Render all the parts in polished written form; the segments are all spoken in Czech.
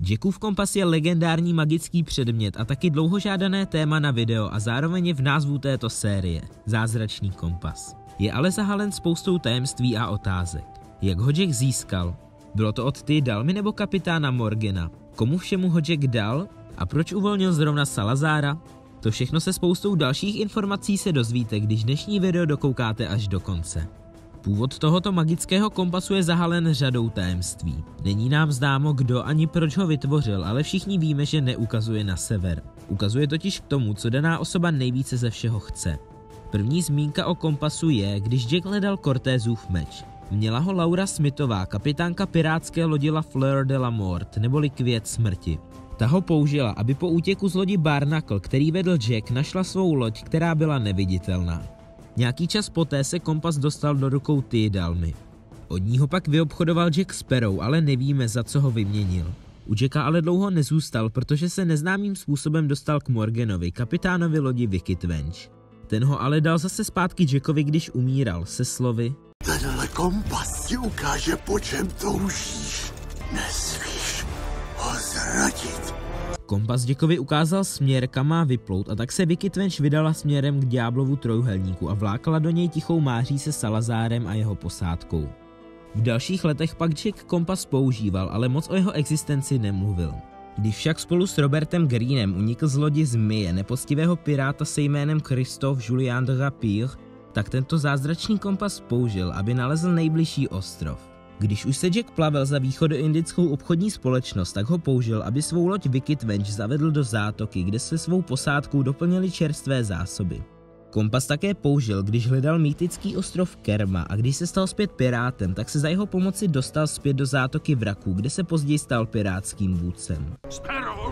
Jackův kompas je legendární magický předmět a taky dlouhožádané téma na video a zároveň je v názvu této série – Zázračný kompas. Je ale zahalen spoustou tajemství a otázek. Jak ho Jack získal? Bylo to od Tydalmy nebo kapitána Morgana? Komu všemu ho Jack dal? A proč uvolnil zrovna Salazára? To všechno se spoustou dalších informací se dozvíte, když dnešní video dokoukáte až do konce. Původ tohoto magického kompasu je zahalen řadou tajemství. Není nám známo, kdo ani proč ho vytvořil, ale všichni víme, že neukazuje na sever. Ukazuje totiž k tomu, co daná osoba nejvíce ze všeho chce. První zmínka o kompasu je, když Jack hledal Cortésův meč. Měla ho Laura Smithová, kapitánka pirátské lodi La Fleur de la Mort, neboli Květ smrti. Ta ho použila, aby po útěku z lodi Barnacle, který vedl Jack, našla svou loď, která byla neviditelná. Nějaký čas poté se kompas dostal do rukou Tydalmy. Od ní ho pak vyobchodoval Jack Sparrow, ale nevíme, za co ho vyměnil. U Jacka ale dlouho nezůstal, protože se neznámým způsobem dostal k Morganovi, kapitánovi lodi Wicked Venge. Ten ho ale dal zase zpátky Jackovi, když umíral, se slovy: Tenhle kompas ti ukáže, po čem toužíš. Nesmíš ho zradit. Kompas Jackovi ukázal směr, kam má vyplout, a tak se Wicked Venge vydala směrem k Ďáblovu trojúhelníku a vlákla do něj tichou máří se Salazárem a jeho posádkou. V dalších letech pak Jack kompas používal, ale moc o jeho existenci nemluvil. Když však spolu s Robertem Greenem unikl z lodi Zmije nepoctivého piráta se jménem Christophe Julien de Rapire, tak tento zázračný kompas použil, aby nalezl nejbližší ostrov. Když už se Jack plavil za východoindickou obchodní společnost, tak ho použil, aby svou loď Wicked Venge zavedl do zátoky, kde se svou posádkou doplnili čerstvé zásoby. Kompas také použil, když hledal mýtický ostrov Kerma, a když se stal zpět pirátem, tak se za jeho pomoci dostal zpět do zátoky Vraků, kde se později stal pirátským vůdcem. Sparrow!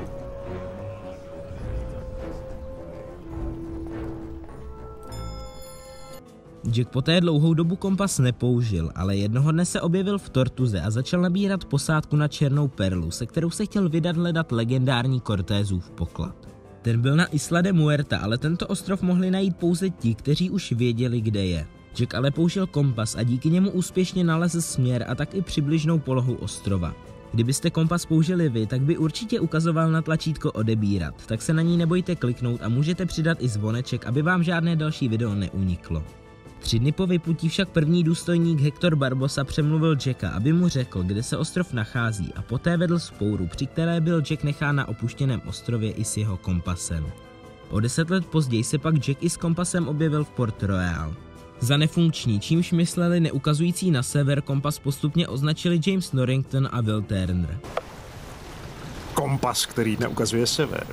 Jack poté dlouhou dobu kompas nepoužil, ale jednoho dne se objevil v Tortuze a začal nabírat posádku na Černou perlu, se kterou se chtěl vydat hledat legendární Cortésův poklad. Ten byl na Isla de Muerta, ale tento ostrov mohli najít pouze ti, kteří už věděli, kde je. Jack ale použil kompas a díky němu úspěšně nalezl směr a tak i přibližnou polohu ostrova. Kdybyste kompas použili vy, tak by určitě ukazoval na tlačítko odebírat, tak se na ní nebojte kliknout a můžete přidat i zvoneček, aby vám žádné další video neuniklo. 3 dny po vyputí však první důstojník Hector Barbosa přemluvil Jacka, aby mu řekl, kde se ostrov nachází, a poté vedl vzpouru, při které byl Jack nechán na opuštěném ostrově i s jeho kompasem. O 10 let později se pak Jack i s kompasem objevil v Port Royal. Za nefunkční, čímž mysleli neukazující na sever, kompas postupně označili James Norrington a Will Turner. Kompas, který neukazuje sever.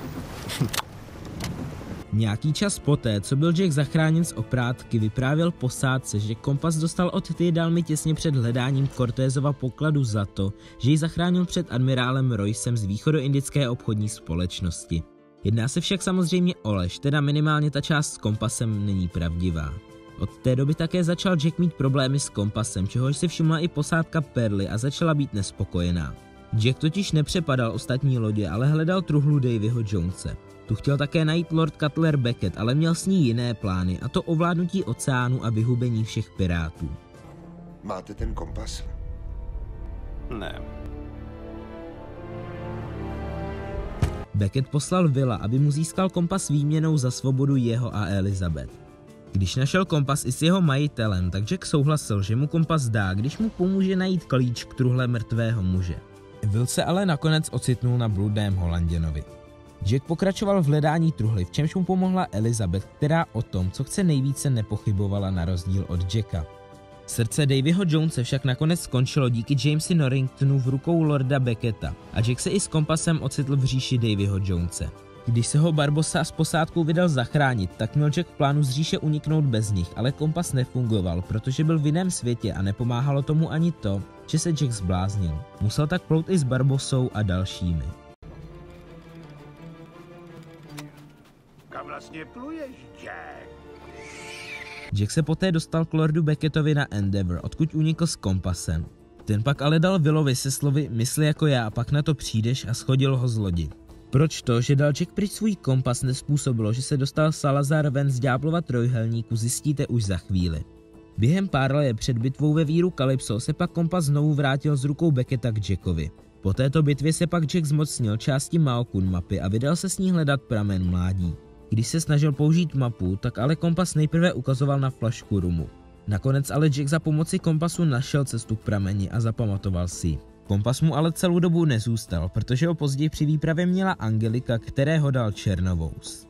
Nějaký čas poté, co byl Jack zachráněn z oprátky, vyprávěl posádce, že kompas dostal od Tydalmy těsně před hledáním Cortésova pokladu za to, že ji zachránil před admirálem Roycem z východoindické obchodní společnosti. Jedná se však samozřejmě o lež, teda minimálně ta část s kompasem není pravdivá. Od té doby také začal Jack mít problémy s kompasem, čehož si všimla i posádka Perly a začala být nespokojená. Jack totiž nepřepadal ostatní lodě, ale hledal truhlu Davyho Jonese. Tu chtěl také najít Lord Cutler Beckett, ale měl s ní jiné plány, a to ovládnutí oceánu a vyhubení všech pirátů. Máte ten kompas? Ne. Beckett poslal Willa, aby mu získal kompas výměnou za svobodu jeho a Elizabeth. Když našel kompas i s jeho majitelem, tak Jack souhlasil, že mu kompas dá, když mu pomůže najít klíč k truhle mrtvého muže. Will se ale nakonec ocitnul na bludném Holanděnovi. Jack pokračoval v hledání truhly, v čemž mu pomohla Elizabeth, která o tom, co chce nejvíce, nepochybovala na rozdíl od Jacka. Srdce Davyho Jonese však nakonec skončilo díky Jamesi Norringtonu v rukou Lorda Becketta a Jack se i s kompasem ocitl v říši Davyho Jonese. Když se ho Barbosa s posádkou vydal zachránit, tak měl Jack v plánu z říše uniknout bez nich, ale kompas nefungoval, protože byl v jiném světě a nepomáhalo tomu ani to, že se Jack zbláznil. Musel tak plout i s Barbosou a dalšími. Kam vlastně pluješ, Jack? Jack se poté dostal k Lordu Beckettovi na Endeavour, odkud unikl s kompasem. Ten pak ale dal Willovi se slovy "mysli jako já a pak na to přijdeš" a shodil ho z lodi. Proč to, že dal Jack pryč svůj kompas, nezpůsobilo, že se dostal Salazar ven z Ďáblova trojúhelníku, zjistíte už za chvíli. Během pár let před bitvou ve víru Kalypso se pak kompas znovu vrátil z rukou Becketta k Jackovi. Po této bitvě se pak Jack zmocnil části Maokun mapy a vydal se s ní hledat pramen mládí. Když se snažil použít mapu, tak ale kompas nejprve ukazoval na flašku rumu. Nakonec ale Jack za pomoci kompasu našel cestu k prameni a zapamatoval si. Kompas mu ale celou dobu nezůstal, protože ho později při výpravě měla Angelika, kterého dal Černovous.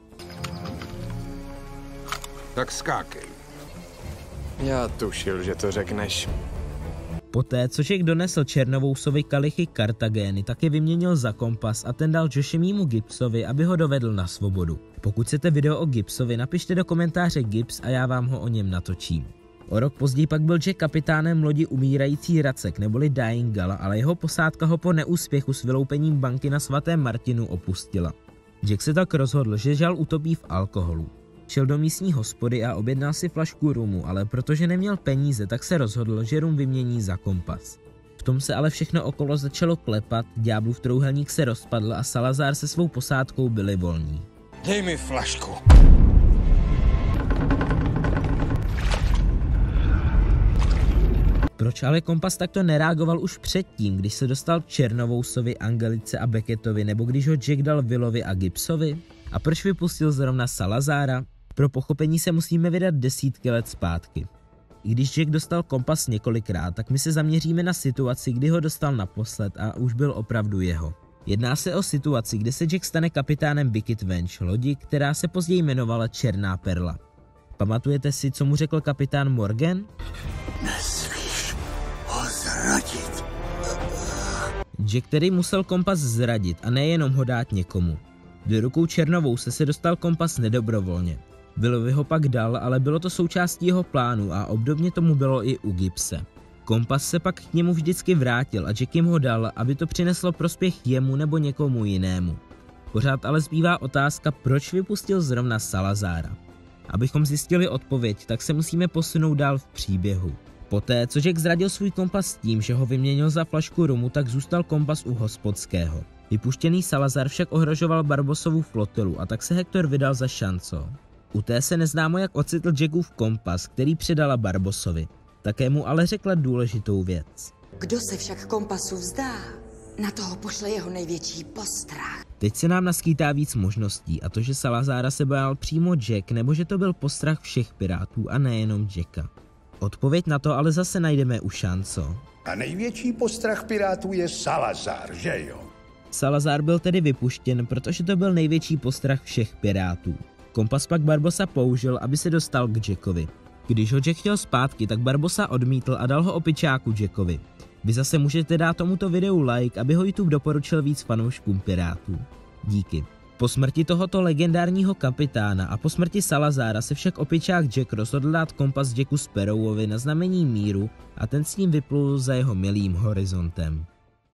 Tak skákej. Já tušil, že to řekneš. Poté, co Jack donesl Černovousovi kalichy Kartagény, tak je vyměnil za kompas a ten dal Joshemimu Gibbsovi, aby ho dovedl na svobodu. Pokud chcete video o Gibbsovi, napište do komentáře Gibbs a já vám ho o něm natočím. O rok později pak byl Jack kapitánem lodi umírající Racek neboli Dying Gala, ale jeho posádka ho po neúspěchu s vyloupením banky na svatém Martinu opustila. Jack se tak rozhodl, že žal utopí v alkoholu. Šel do místní hospody a objednal si flašku rumu, ale protože neměl peníze, tak se rozhodl, že rum vymění za kompas. V tom se ale všechno okolo začalo klepat, ďáblův trojúhelník se rozpadl a Salazar se svou posádkou byli volní. Dej mi flašku. Proč ale kompas takto nereagoval už předtím, když se dostal k Černovousovi, Angelice a Beckettovi, nebo když ho Jack dal Willovi a Gibbsovi? A proč vypustil zrovna Salazara? Pro pochopení se musíme vydat desítky let zpátky. I když Jack dostal kompas několikrát, tak my se zaměříme na situaci, kdy ho dostal naposled a už byl opravdu jeho. Jedná se o situaci, kde se Jack stane kapitánem Wicked Venge, lodi, která se později jmenovala Černá perla. Pamatujete si, co mu řekl kapitán Morgan? Nesmíš ho zradit. Jack tedy musel kompas zradit a nejenom ho dát někomu. Do rukou Černovouse se dostal kompas nedobrovolně. Willovi ho pak dal, ale bylo to součástí jeho plánu a obdobně tomu bylo i u Gibbse. Kompas se pak k němu vždycky vrátil a Jack jim ho dal, aby to přineslo prospěch jemu nebo někomu jinému. Pořád ale zbývá otázka, proč vypustil zrovna Salazara. Abychom zjistili odpověď, tak se musíme posunout dál v příběhu. Poté, co Jack zradil svůj kompas tím, že ho vyměnil za flašku rumu, tak zůstal kompas u hospodského. Vypuštěný Salazar však ohrožoval Barbosovu flotilu a tak se Hector vydal za Shanco. U té se neznámo, jak ocitl Jackův kompas, který předala Barbosovi. Také mu ale řekla důležitou věc. Kdo se však kompasu vzdá, na toho pošle jeho největší postrach. Teď se nám naskýtá víc možností, a to, že Salazara se bál přímo Jack, nebo že to byl postrach všech pirátů a nejenom Jacka. Odpověď na to ale zase najdeme u Shanco. A největší postrach pirátů je Salazar, že jo? Salazar byl tedy vypuštěn, protože to byl největší postrach všech pirátů. Kompas pak Barbosa použil, aby se dostal k Jackovi. Když ho Jack chtěl zpátky, tak Barbosa odmítl a dal ho opičáku Jackovi. Vy zase můžete dát tomuto videu like, aby ho YouTube doporučil víc fanouškům pirátů. Díky. Po smrti tohoto legendárního kapitána a po smrti Salazara se však opičák Jack rozhodl dát kompas Jacku Sparrowovi na znamení míru a ten s ním vyplul za jeho milým horizontem.